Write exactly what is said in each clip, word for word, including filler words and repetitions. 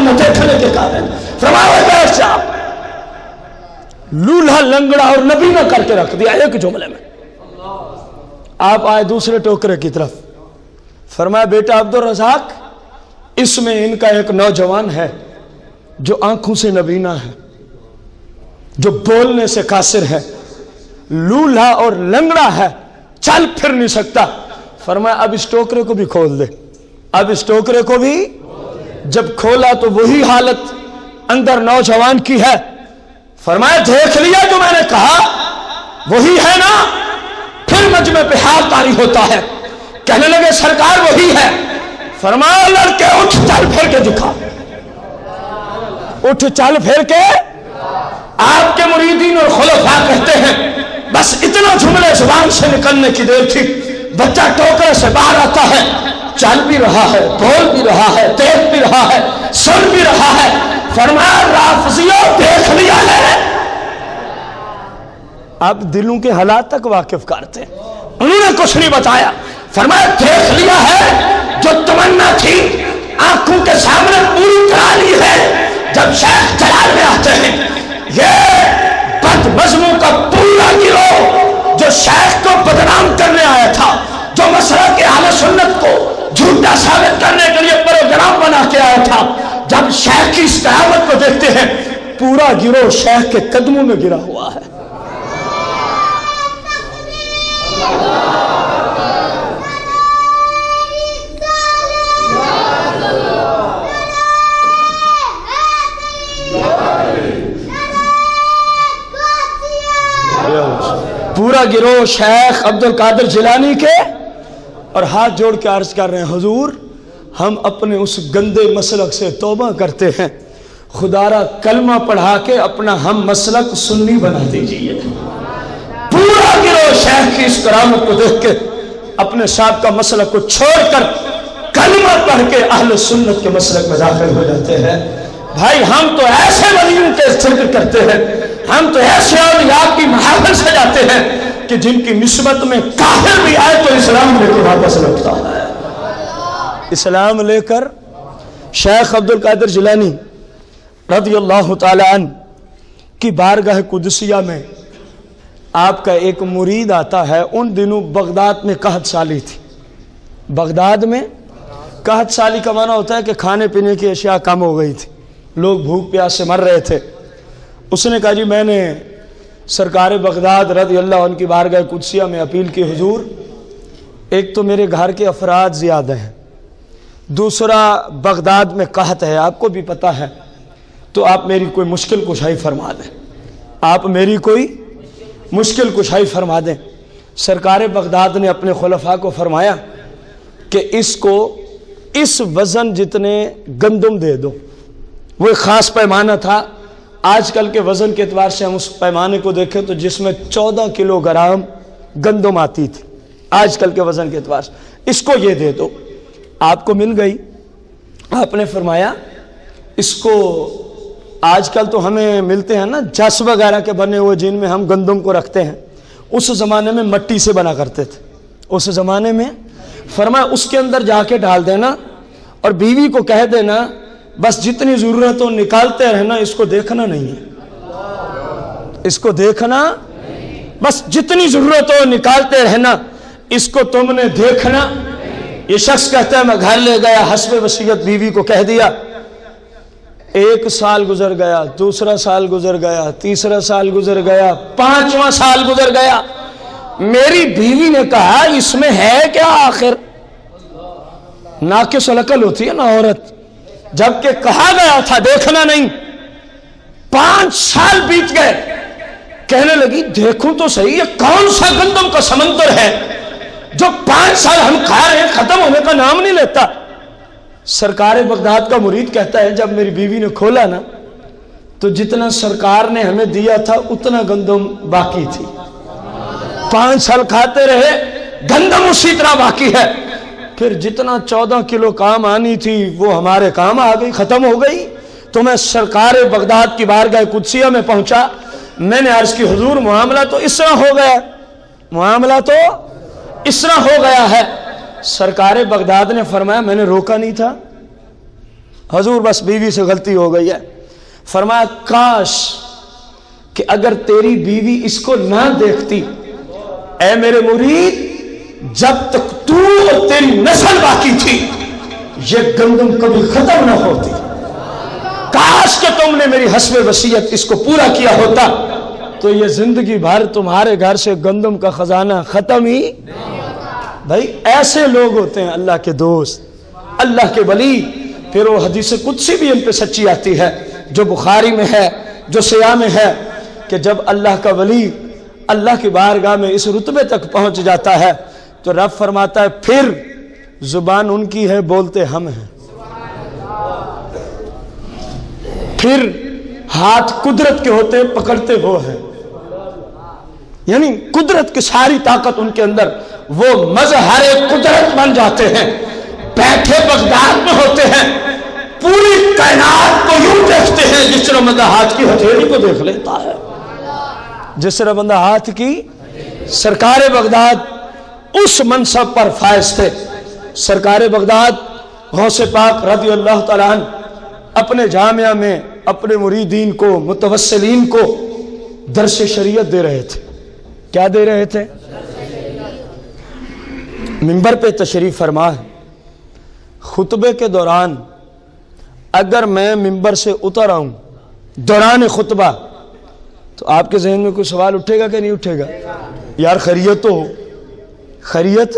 نہ دیکھنے کے قابل. فرمایا بیٹھ جا. لولہا لنگڑا اور نبی نہ کر کے رکھ دیا ایک جملے میں. آپ آئے دوسرے ٹوکرے کی طرف. فرمایا بیٹا عبد الرزاق اس میں ان کا ایک نوجوان ہے جو آنکھوں سے نبینا ہے, جو بولنے سے قاصر ہے, لولہا اور لنگڑا ہے, چل پھر نہیں سکتا. فرمایا اب اس ٹوکرے کو بھی کھول دے. اب اس ٹوکرے کو بھی جب کھولا تو وہی حالت اندر نوجوان کی ہے. فرمایا دیکھ لیا جو میں نے کہا وہی ہے نا. پھر مجمع پہ ہاتھ طاری ہوتا ہے. کہنے لگے سرکار وہی ہے. فرمایا لڑکے اٹھ چل پھر کے دکھا. اٹھ چل پھر کے. آپ کے مریدین اور خلفاء کہتے ہیں بس اتنا جملے زبان سے نکلنے کی دیر تھی, بچہ ٹوکرے سے باہر آتا ہے, چل بھی رہا ہے, بول بھی رہا ہے, دیکھ بھی رہا ہے, سن بھی رہا ہے. فرمایا رافضیوں دیکھ لیا ہے. آپ دلوں کے حالات تک واقف کرتے ہیں. انہوں نے کچھ نہیں بتایا. فرمایا دیکھ لیا ہے جو تمنا تھی آنکھوں کے سامنے پوری کرا لی ہے. جب شیخ جلال میں آتے ہیں یہ بد مذہبوں کا پورا گروہ جو شیخ کو بدنام کرنے آیا تھا, جو مسلک کے اہل سنت کو جھوٹا ثابت کرنے کے لیے پروگرام بنا کے آیا تھا, جب شیخ کی اس قیامت کو دیکھتے ہیں پورا گروہ شیخ کے قدموں میں گرا ہوا ہے. پورا گروہ شیخ عبد القادر جیلانی کے, اور ہاتھ جوڑ کے عرض کر رہے ہیں حضور ہم اپنے اس گندے مسلک سے توبہ کرتے ہیں, خدا را کلمہ پڑھا کے اپنا ہم مسلک سنی بنا دیجئے. پورا گروہ شیخ کی اس کرامت کو دیکھ کے اپنے صاحب کا مسلک کو چھوڑ کر کلمہ پڑھ کے اہل سنت کے مسلک میں داخل ہو جاتے ہیں. بھائی ہم تو ایسے ولیوں کے ذکر کرتے ہیں, ہم تو ایسے اولیاء کی محافل سجاتے ہیں کہ جن کی نسبت میں کافر بھی آئے تو اسلام لے کے واپس لوٹتا ہے. اسلام لے کر شیخ عبد القادر جیلانی رضی اللہ تعالی عنہ کی بارگاہ قدسیہ میں آپ کا ایک مرید آتا ہے. ان دنوں بغداد میں قحط سالی تھی. بغداد میں قحط سالی کا معنی ہوتا ہے کہ کھانے پینے کی اشیاء کم ہو گئی تھی, لوگ بھوک پیاس سے مر رہے تھے. اس نے کہا جی میں نے سرکار بغداد رضی اللہ عنہ کی بارگاہ قدسیہ میں اپیل کی حضور ایک تو میرے گھر کے افراد زیادہ ہیں, دوسرا بغداد میں قحط ہے آپ کو بھی پتہ ہے, تو آپ میری کوئی مشکل کشائی فرما دیں. آپ میری کوئی مشکل کشائی فرما دیں. سرکار بغداد نے اپنے خلفاء کو فرمایا کہ اس کو اس وزن جتنے گندم دے دو. وہ ایک خاص پیمانہ تھا. آج کل کے وزن کے اعتبار سے ہم اس پیمانے کو دیکھیں تو جس میں چودہ کلو گرام گندم آتی تھی آج کل کے وزن کے اعتبار سے, اس کو یہ دے دو. آپ کو مل گئی. آپ نے فرمایا اس کو آج کل تو ہمیں ملتے ہیں نا جس وغیرہ کے بنے ہوئے جن میں ہم گندم کو رکھتے ہیں, اس زمانے میں مٹی سے بنا کرتے تھے. اس زمانے میں فرمایا اس کے اندر جا کے ڈال دینا اور بیوی کو کہہ دینا بس جتنی ضرورت ہو نکالتے رہنا, اس کو دیکھنا نہیں ہے, اس کو دیکھنا بس جتنی ضرورت ہو نکالتے رہنا, اس کو تم نے دیکھنا. یہ شخص کہتا ہے میں گھر لے گیا, حسب وصیت بیوی کو کہہ دیا. ایک سال گزر گیا, دوسرا سال گزر گیا, تیسرا سال گزر گیا, پانچواں سال گزر گیا. میری بیوی نے کہا اس میں ہے کیا آخر؟ ناقص العقل ہوتی ہے نا عورت. جبکہ کہا گیا تھا دیکھنا نہیں. پانچ سال بیت گئے. کہنے لگی دیکھوں تو صحیح یہ کون سا گندم کا سمندر ہے جو پانچ سال ہم کھا رہے ہیں ختم ہونے کا نام نہیں لیتا. سرکار بغداد کا مرید کہتا ہے جب میری بیوی نے کھولا نا تو جتنا سرکار نے ہمیں دیا تھا اتنا گندم باقی تھی. پانچ سال کھاتے رہے, گندم اسی طرح باقی ہے. پھر جتنا چودہ کلو کام آنی تھی وہ ہمارے کام آ گئی, ختم ہو گئی. تو میں سرکار بغداد کی بارگاہ قدسیہ میں پہنچا. میں نے عرض کی حضور معاملہ تو اس طرح ہو گیا, معاملہ تو اس طرح ہو گیا ہے. سرکار بغداد نے فرمایا میں نے روکا نہیں تھا. حضور بس بیوی سے غلطی ہو گئی ہے. فرمایا کاش کہ اگر تیری بیوی اس کو نہ دیکھتی، اے میرے مرید جب تک تو اور تیری نسل باقی تھی یہ گندم کبھی ختم نہ ہوتی. کاش کہ تم نے میری حسب وصیت اس کو پورا کیا ہوتا تو یہ زندگی بھر تمہارے گھر سے گندم کا خزانہ ختم ہی. بھائی ایسے لوگ ہوتے ہیں اللہ کے دوست، اللہ کے ولی. پھر وہ حدیث قدسی بھی ان پہ سچی آتی ہے جو بخاری میں ہے، جو سیاہ میں ہے، کہ جب اللہ کا ولی اللہ کی بارگاہ میں اس رتبے تک پہنچ جاتا ہے تو رب فرماتا ہے پھر زبان ان کی ہے، بولتے ہم ہیں. پھر ہاتھ قدرت کے ہوتے ہیں، پکڑتے وہ ہیں. یعنی قدرت کی ساری طاقت ان کے اندر، وہ مظہر قدرت بن جاتے ہیں. بیٹھے بغداد میں ہوتے ہیں، پوری کائنات کو یوں دیکھتے ہیں جس طرح بندہ ہاتھ کی ہتھیلی کو دیکھ لیتا ہے. جس طرح بندہ ہاتھ کی. سرکار بغداد اس منصب پر فائز تھے. سرکار بغداد غوث پاک رضی اللہ تعالیٰ عنہ اپنے جامعہ میں اپنے مریدین کو، متوسلین کو درس شریعت دے رہے تھے. کیا دے رہے تھے؟ منبر پہ تشریف فرما ہے. خطبے کے دوران اگر میں منبر سے اتر آؤں دوران خطبہ تو آپ کے ذہن میں کوئی سوال اٹھے گا کہ نہیں اٹھے گا؟ یار خیریت تو ہو، خیریت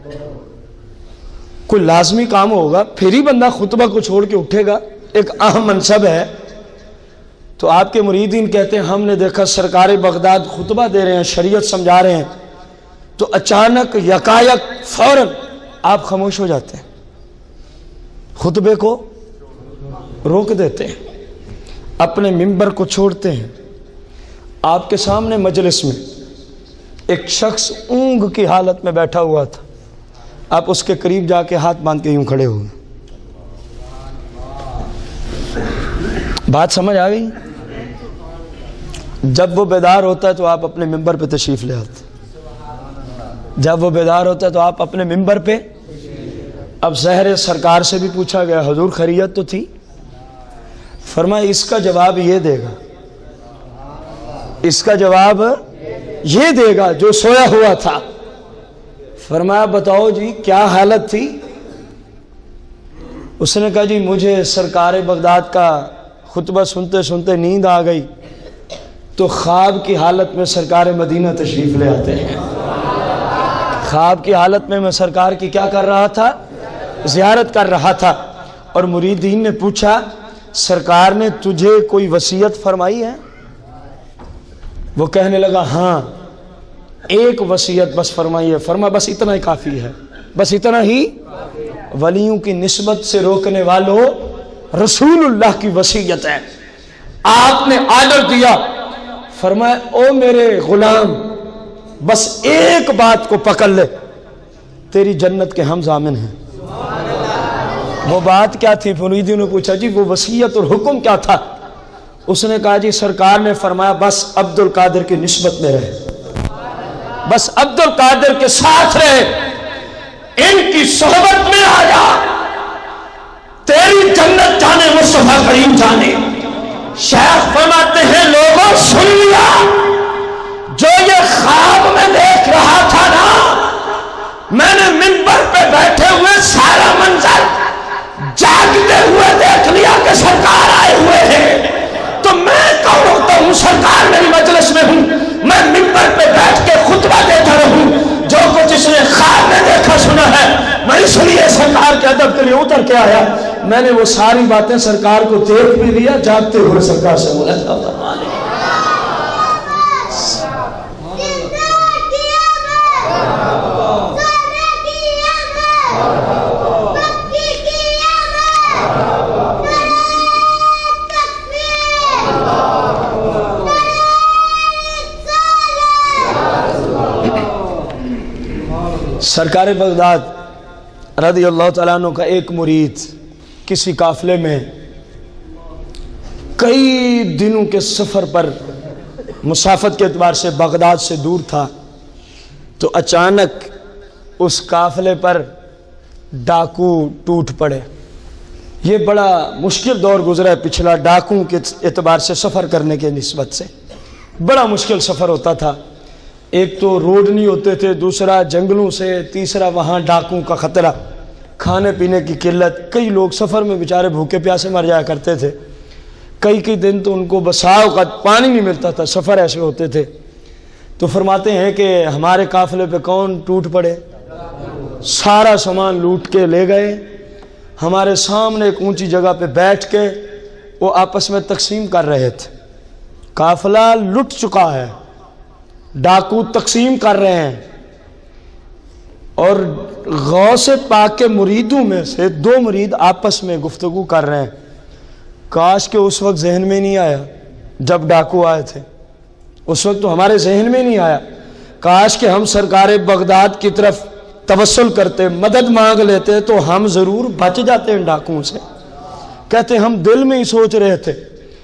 کوئی لازمی کام ہوگا پھر ہی بندہ خطبہ کو چھوڑ کے اٹھے گا. ایک اہم منصب ہے. تو آپ کے مریدین کہتے ہیں ہم نے دیکھا سرکار بغداد خطبہ دے رہے ہیں، شریعت سمجھا رہے ہیں، تو اچانک یکایک فوراً آپ خاموش ہو جاتے ہیں، خطبے کو روک دیتے ہیں، اپنے منبر کو چھوڑتے ہیں. آپ کے سامنے مجلس میں ایک شخص اونگ کی حالت میں بیٹھا ہوا تھا. آپ اس کے قریب جا کے ہاتھ باندھ کے یوں کھڑے ہوئے. بات سمجھ آ گئی؟ جب وہ بیدار ہوتا ہے تو آپ اپنے منبر پہ تشریف لے آتے. جب وہ بیدار ہوتا ہے تو آپ اپنے منبر پہ. اب ظاہر سرکار سے بھی پوچھا گیا حضور خیریت تو تھی؟ فرمایا اس کا جواب یہ دے گا، اس کا جواب یہ دے گا جو سویا ہوا تھا. فرمایا بتاؤ جی کیا حالت تھی؟ اس نے کہا جی مجھے سرکار بغداد کا خطبہ سنتے سنتے نیند آ گئی تو خواب کی حالت میں سرکار مدینہ تشریف لے آتے ہیں. خواب کی حالت میں میں سرکار کی کیا کر رہا تھا؟ زیارت کر رہا تھا. اور مریدین نے پوچھا سرکار نے تجھے کوئی وصیت فرمائی ہے؟ وہ کہنے لگا ہاں ایک وصیت بس فرمائی ہے. فرمایا بس اتنا ہی کافی ہے، بس اتنا ہی. ولیوں کی نسبت سے روکنے والوں رسول اللہ کی وصیت ہے. آپ نے آرڈر دیا، فرمایا او میرے غلام بس ایک بات کو پکڑ لے، تیری جنت کے ہم ضامن ہیں. وہ بات کیا تھی؟ مریدین نے پوچھا جی وہ وصیت اور حکم کیا تھا؟ اس نے کہا جی سرکار نے فرمایا بس عبد القادر کی نسبت میں رہے، بس عبد القادر کے ساتھ رہے، ان کی صحبت میں آ جا، تیری جنت جانے مصطفیٰ کریم جانے. شیخ فرماتے ہیں لوگوں سن لیا، جو یہ خواب میں دیکھ رہا تھا نا، میں نے منبر پہ بیٹھے ہوئے سارا منظر جاگتے ہوئے دیکھ لیا کہ سرکار آئے ہوئے ہیں. تو میں کون ہوتا ہوں؟ سرکار میری مجلس میں ہوں، میں منبر پہ بیٹھ کے خطبہ دیتا رہوں. جو کچھ اس نے خواب میں دیکھا سنا ہے میں اس لیے سرکار کے ادب کے لیے اتر کے آیا. میں نے وہ ساری باتیں سرکار کو دیکھ بھی لیا، جاگتے ہوئے سرکار سے ملاقات فرما لی. سرکار بغداد رضی اللہ تعالیٰ عنہ کا ایک مرید کسی قافلے میں کئی دنوں کے سفر پر مسافت کے اعتبار سے بغداد سے دور تھا. تو اچانک اس قافلے پر ڈاکو ٹوٹ پڑے. یہ بڑا مشکل دور گزرا ہے پچھلا، ڈاکوں کے اعتبار سے سفر کرنے کے نسبت سے بڑا مشکل سفر ہوتا تھا۔ ایک تو روڈ نہیں ہوتے تھے، دوسرا جنگلوں سے، تیسرا وہاں ڈاکوں کا خطرہ، کھانے پینے کی قلت، کئی لوگ سفر میں بیچارے بھوکے پیاسے مر جایا کرتے تھے، کئی کئی دن تو ان کو بسا اوقات پانی نہیں ملتا تھا، سفر ایسے ہوتے تھے۔ تو فرماتے ہیں کہ ہمارے قافلے پہ کون ٹوٹ پڑے؟ سارا سامان لوٹ کے لے گئے، ہمارے سامنے ایک اونچی جگہ پہ بیٹھ کے وہ آپس میں تقسیم کر رہے تھے۔ قافلہ لٹ چکا ہے، ڈاکو تقسیم کر رہے ہیں، اور غوث پاک کے مریدوں میں سے دو مرید آپس میں گفتگو کر رہے ہیں۔ کاش کہ اس وقت ذہن میں نہیں آیا جب ڈاکو آئے تھے، اس وقت تو ہمارے ذہن میں نہیں آیا، کاش کہ ہم سرکار بغداد کی طرف توسل کرتے، مدد مانگ لیتے تو ہم ضرور بچ جاتے ان ڈاکوؤں سے۔ کہتے ہم دل میں ہی سوچ رہے تھے،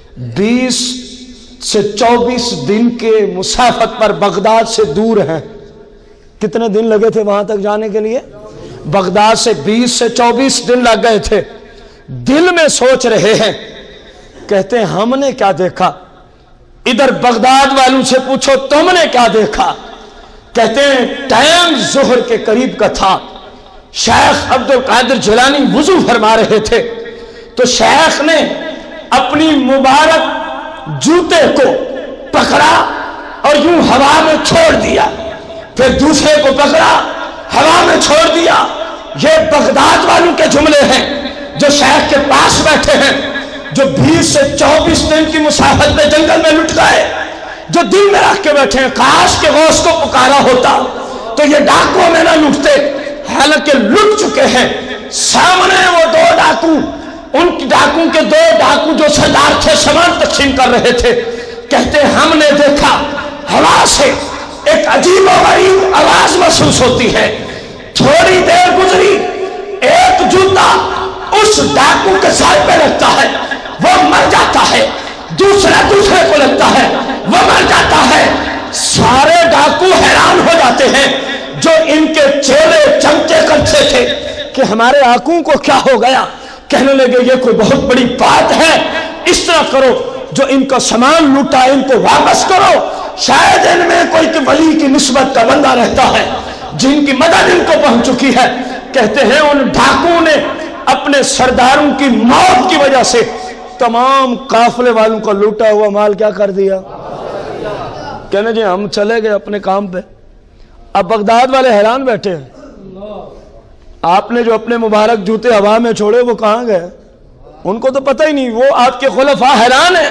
بیس سے چوبیس دن کے مسافت پر بغداد سے دور ہیں۔ کتنے دن لگے تھے وہاں تک جانے کے لیے؟ بغداد سے بیس سے چوبیس دن لگ گئے تھے۔ دل میں سوچ رہے ہیں، کہتے ہیں ہم نے کیا دیکھا؟ ادھر بغداد والوں سے پوچھو تم نے کیا دیکھا؟ کہتے ہیں ٹائم ظہر کے قریب کا تھا، شیخ عبد القادر جیلانی وضو فرما رہے تھے، تو شیخ نے اپنی مبارک جوتے کو پکڑا اور یوں ہوا میں چھوڑ دیا، پھر دوسرے کو پکڑا، ہوا میں چھوڑ دیا۔ یہ بغداد والوں کے جملے ہیں جو شیخ کے پاس بیٹھے ہیں، جو بیس سے چوبیس دن کی مسافت میں جنگل میں لٹ گئے، جو دل میں رکھ کے بیٹھے ہیں کاش کہ غوث کو پکارا ہوتا تو یہ ڈاکو میں نہ لٹتے، حالانکہ لٹ چکے ہیں۔ سامنے وہ دو ڈاکو، ان ڈاکو کے دو ڈاکو جو سردار تھے سامان تقسیم کر رہے تھے، کہتے ہم نے دیکھا ہوا سے ایک عجیب و غریب آواز محسوس ہوتی ہے۔ تھوڑی دیر گزری، ایک جوتا اس ڈاکو کے سر پہ لگتا ہے، وہ مر جاتا ہے، دوسرا دوسرے کو لگتا ہے، وہ مر جاتا ہے۔ سارے ڈاکو حیران ہو جاتے ہیں جو ان کے چیلے چمچے کرتے تھے کہ ہمارے آقوں کو کیا ہو گیا۔ کہنے لگے یہ کوئی بہت بڑی بات ہے، اس طرح کرو جو ان کا سامان لوٹا ان کو واپس کرو، شاید ان میں کوئی ولی کی نسبت کا بندہ رہتا ہے جن کی مدد ان کو پہنچ چکی ہے۔ کہتے ہیں ان ڈاکوؤں نے اپنے سرداروں کی موت کی وجہ سے تمام قافلے والوں کو لوٹا ہوا مال کیا کر دیا؟ کہنے جی ہم چلے گئے اپنے کام پہ۔ اب بغداد والے حیران بیٹھے ہیں، آپ نے جو اپنے مبارک جوتے ہوا میں چھوڑے وہ کہاں گئے؟ ان کو تو پتہ ہی نہیں، وہ آپ کے خلفاء حیران ہیں۔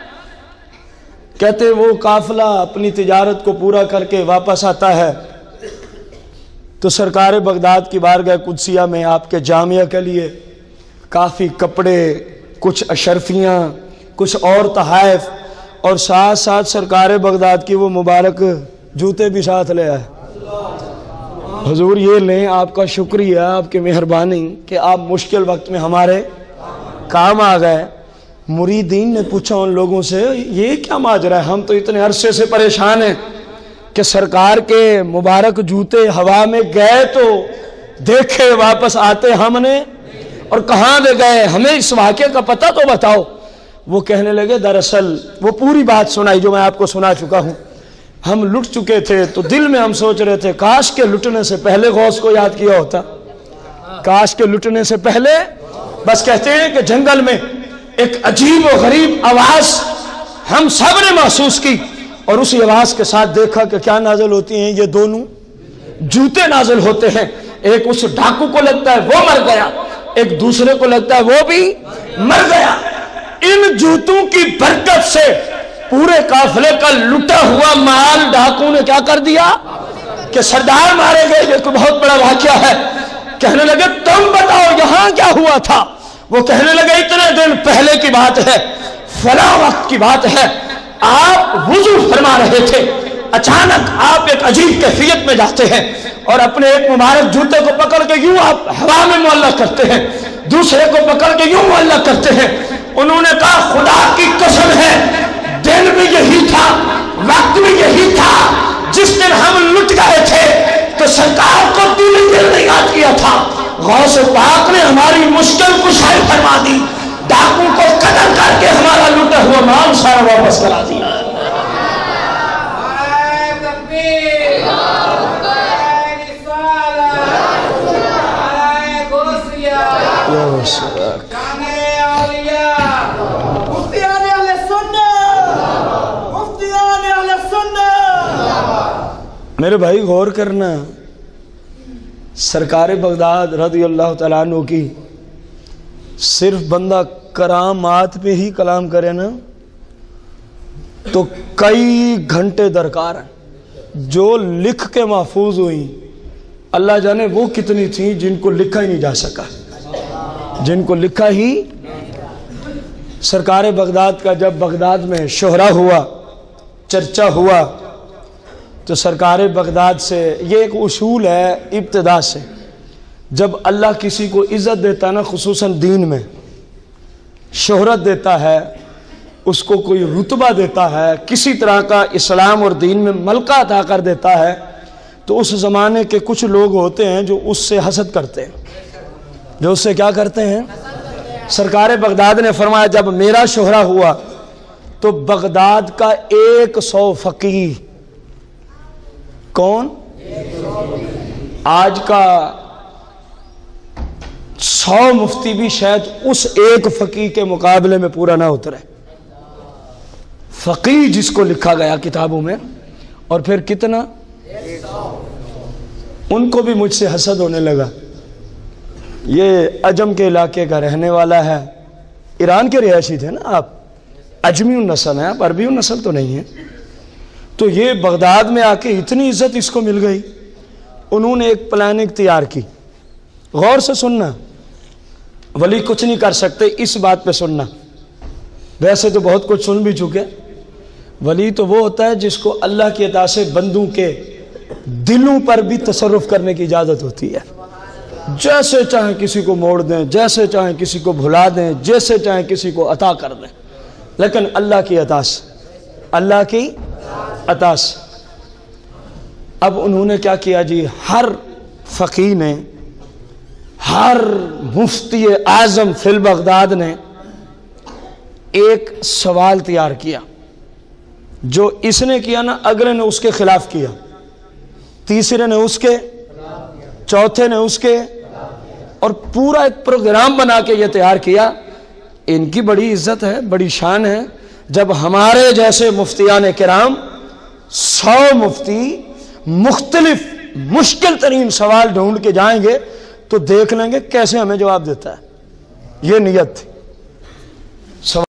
کہتے وہ قافلہ اپنی تجارت کو پورا کر کے واپس آتا ہے تو سرکار بغداد کی بارگاہ قدسیہ میں آپ کے جامعہ کے لیے کافی کپڑے، کچھ اشرفیاں، کچھ اور تحائف، اور ساتھ ساتھ سرکار بغداد کی وہ مبارک جوتے بھی ساتھ لے آئے۔ حضور یہ لیں، آپ کا شکریہ، آپ کی مہربانی کہ آپ مشکل وقت میں ہمارے کام آ گئے۔ مریدین نے پوچھا ان لوگوں سے یہ کیا ماجرا ہے، ہم تو اتنے عرصے سے پریشان ہیں کہ سرکار کے مبارک جوتے ہوا میں گئے تو دیکھے، واپس آتے ہم نے، اور کہاں دے گئے، ہمیں اس واقعے کا پتہ تو بتاؤ۔ وہ کہنے لگے دراصل وہ پوری بات سنائی جو میں آپ کو سنا چکا ہوں، ہم لٹ چکے تھے تو دل میں ہم سوچ رہے تھے کاش کے لٹنے سے پہلے غوث کو یاد کیا ہوتا، کاش کے لٹنے سے پہلے۔ بس کہتے ہیں کہ جنگل میں ایک عجیب و غریب آواز ہم سب نے محسوس کی، اور اسی آواز کے ساتھ دیکھا کہ کیا نازل ہوتی ہیں، یہ دونوں جوتے نازل ہوتے ہیں۔ ایک اس ڈاکو کو لگتا ہے وہ مر گیا، ایک دوسرے کو لگتا ہے وہ بھی مر گیا۔ ان جوتوں کی برکت سے پورے قافلے کا لٹا ہوا مال ڈاکو نے کیا کر دیا کہ سردار مارے گئے، یہ کوئی بہت بڑا واقعہ ہے۔ کہنے لگے تم بتاؤ یہاں کیا ہوا تھا؟ وہ کہنے لگے اتنے دن پہلے کی بات ہے، فلاں وقت کی بات ہے، آپ وضو فرما رہے تھے، اچانک آپ ایک عجیب کیفیت میں جاتے ہیں اور اپنے ایک مبارک جوتے کو پکڑ کے یوں آپ ہوا میں معلق کرتے ہیں، دوسرے کو پکڑ کے یوں معلق کرتے ہیں۔ انہوں نے کہا خدا کی قسم ہے دن بھی یہی تھا، وقت بھی یہی تھا، جس دن ہم لٹ گئے تھے تو سرکار کو دل دل نے یاد کیا تھا، غوث پاک نے ہماری مشکل کشائی فرمائی۔ فرما دی، ڈاکو کو قتل کر کے ہمارا لوٹا ہوا مال سارا واپس کرا دیا۔ میرے بھائی غور کرنا، سرکار بغداد رضی اللہ تعالیٰ عنہ کی صرف بندہ کرامات پہ ہی کلام کرے نا تو کئی گھنٹے درکار ہیں۔ جو لکھ کے محفوظ ہوئی اللہ جانے وہ کتنی تھیں جن کو لکھا ہی نہیں جا سکا، جن کو لکھا ہی۔ سرکار بغداد کا جب بغداد میں شہرہ ہوا، چرچا ہوا، تو سرکار بغداد سے یہ ایک اصول ہے ابتدا سے، جب اللہ کسی کو عزت دیتا نا، خصوصاً دین میں شہرت دیتا ہے، اس کو کوئی رتبہ دیتا ہے، کسی طرح کا اسلام اور دین میں ملکہ عطا کر دیتا ہے، تو اس زمانے کے کچھ لوگ ہوتے ہیں جو اس سے حسد کرتے ہیں، جو اس سے کیا کرتے ہیں۔ سرکار بغداد نے فرمایا جب میرا شہرہ ہوا تو بغداد کا ایک سو فقیہ، کون؟ آج کا سو مفتی بھی شاید اس ایک فقیہ کے مقابلے میں پورا نہ اترے۔ فقیہ جس کو لکھا گیا کتابوں میں، اور پھر کتنا، ان کو بھی مجھ سے حسد ہونے لگا۔ یہ عجم کے علاقے کا رہنے والا ہے، ایران کے رہائشی تھے نا آپ، عجمی النسل ہیں آپ، عربی النسل تو نہیں ہیں، تو یہ بغداد میں آ کے اتنی عزت اس کو مل گئی، انہوں نے ایک پلاننگ تیار کی۔ غور سے سننا، ولی کچھ نہیں کر سکتے، اس بات پہ سننا، ویسے تو بہت کچھ سن بھی چکے۔ ولی تو وہ ہوتا ہے جس کو اللہ کی عطا سے بندوں کے دلوں پر بھی تصرف کرنے کی اجازت ہوتی ہے، جیسے چاہیں کسی کو موڑ دیں، جیسے چاہیں کسی کو بھلا دیں، جیسے چاہیں کسی کو عطا کر دیں، لیکن اللہ کی عطا سے، اللہ کی عطا سے۔ اب انہوں نے کیا کیا جی، ہر فقیہ نے، ہر مفتی اعظم فی البغداد نے ایک سوال تیار کیا، جو اس نے کیا نا اگلے نے اس کے خلاف کیا، تیسرے نے اس کے، چوتھے نے اس کے، اور پورا ایک پروگرام بنا کے یہ تیار کیا۔ ان کی بڑی عزت ہے، بڑی شان ہے، جب ہمارے جیسے مفتیان کرام سو مفتی مختلف مشکل ترین سوال ڈھونڈ کے جائیں گے تو دیکھ لیں گے کیسے ہمیں جواب دیتا ہے۔ یہ نیت تھی۔